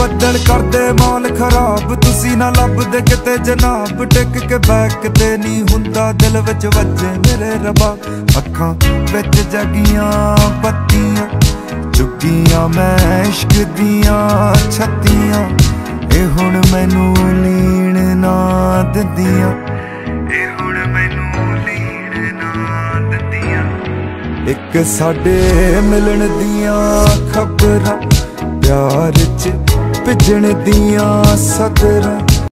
बदल करदे मौल खराब, तुसी ना लभदे किते जनाब। टिक के बैक ते नहीं हुंदा, दिल विच वजे मेरे रबा। अखां विच जगियां बत्तियां, चुकियां मैं इश्क दियां छत्तियां। ए हुण मैनू लीण ना दिंदियां, ए हुण मैनू लीण ना दिंदियां। इक साडे मिलन दियां खबरां, प्यार च भिजण दियां सदरां।